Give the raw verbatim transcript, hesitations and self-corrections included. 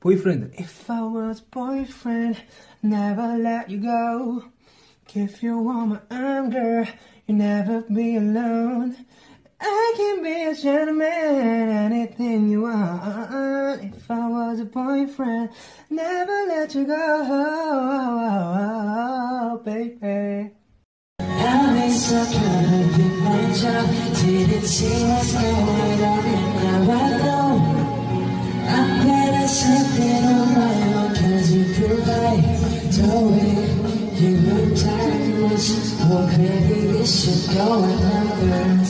boyfriend. If I was boyfriend, never let you go. If you want my arm, girl, you'll never be alone. I can be a gentleman, anything you want. If I was a boyfriend, never let you go, baby. I'm in such a big job, didn't see what's going on, and now I know I'm better something on my own, cause you provide the way. You know time was more crazy, this shit going under.